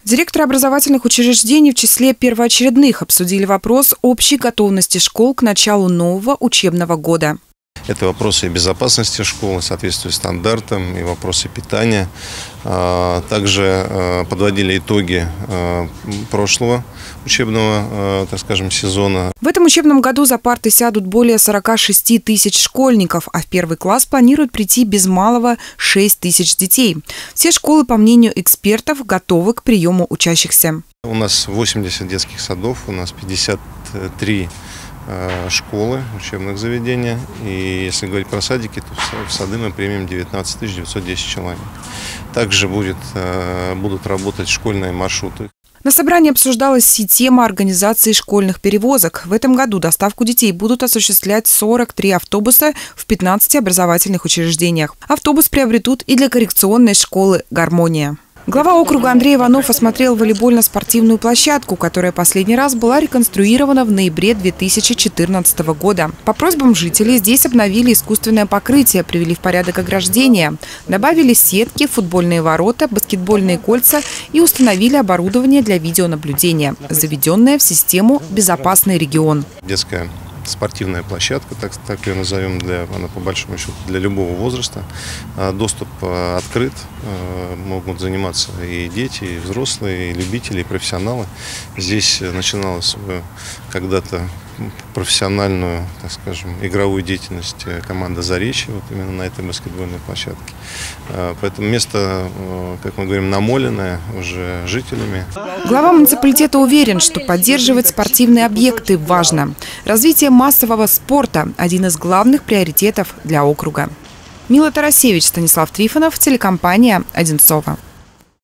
Директоры образовательных учреждений в числе первоочередных обсудили вопрос общей готовности школ к началу нового учебного года. Это вопросы безопасности школы, соответствия стандартам и вопросы питания. Также подводили итоги прошлого учебного, так скажем, сезона. В этом учебном году за парты сядут более 46 тысяч школьников, а в первый класс планируют прийти без малого 6 тысяч детей. Все школы, по мнению экспертов, готовы к приему учащихся. У нас 80 детских садов, у нас 53 школы, учебных заведений. И если говорить про садики, то в сады мы примем 19 910 человек. Также будут работать школьные маршруты. На собрании обсуждалась и тема организации школьных перевозок. В этом году доставку детей будут осуществлять 43 автобуса в 15 образовательных учреждениях. Автобус приобретут и для коррекционной школы «Гармония». Глава округа Андрей Иванов осмотрел волейбольно-спортивную площадку, которая последний раз была реконструирована в ноябре 2014 года. По просьбам жителей здесь обновили искусственное покрытие, привели в порядок ограждения, добавили сетки, футбольные ворота, баскетбольные кольца и установили оборудование для видеонаблюдения, заведенное в систему «Безопасный регион». Детская спортивная площадка, так ее назовем, она по большому счету для любого возраста. Доступ открыт, могут заниматься и дети, и взрослые, и любители, и профессионалы. Здесь начиналась когда-то профессиональную, так скажем, игровую деятельность команда «Заречье», вот именно на этой баскетбольной площадке. Поэтому место, как мы говорим, намоленное уже жителями. Глава муниципалитета уверен, что поддерживать спортивные объекты важно. Развитие массового спорта – один из главных приоритетов для округа. Мила Тарасевич, Станислав Трифонов, телекомпания «Одинцово».